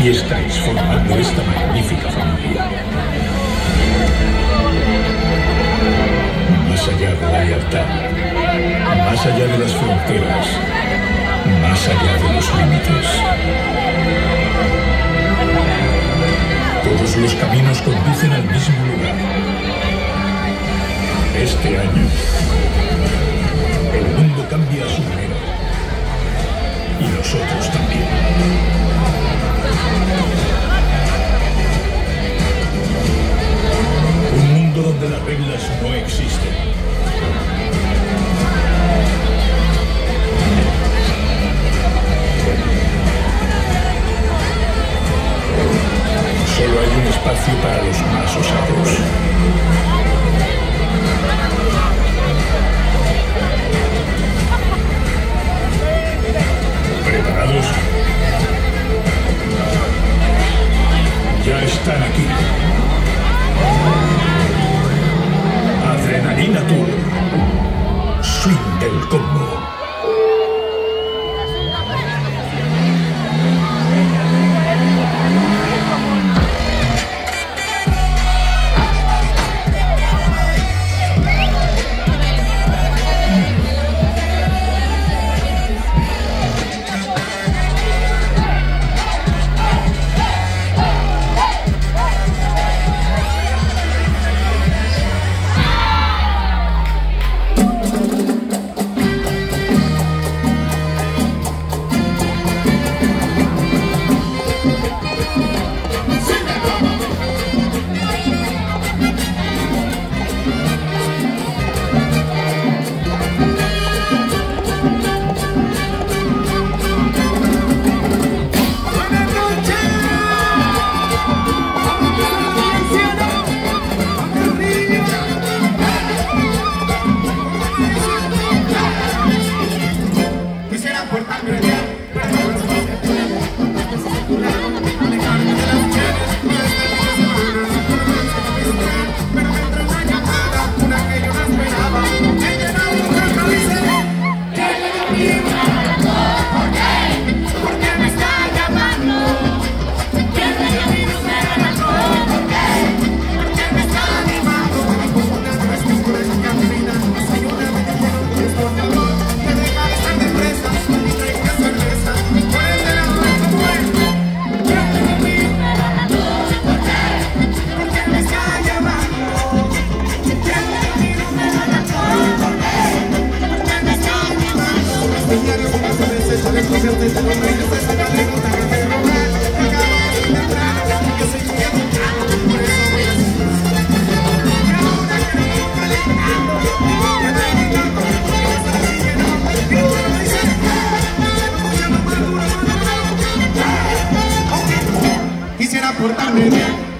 Aquí estáis formando esta magnífica familia. Más allá de la lealtad, más allá de las fronteras, más allá de los límites. Todos los caminos conducen al mismo lugar. Este año, el mundo cambia a su manera. Y nosotros también. Un mundo donde las reglas no existen. Solo hay un espacio para los más osados. ¿Preparados? Ya están aquí. Adrenalina Tour. Swing del combo. Quisiera portarme bien.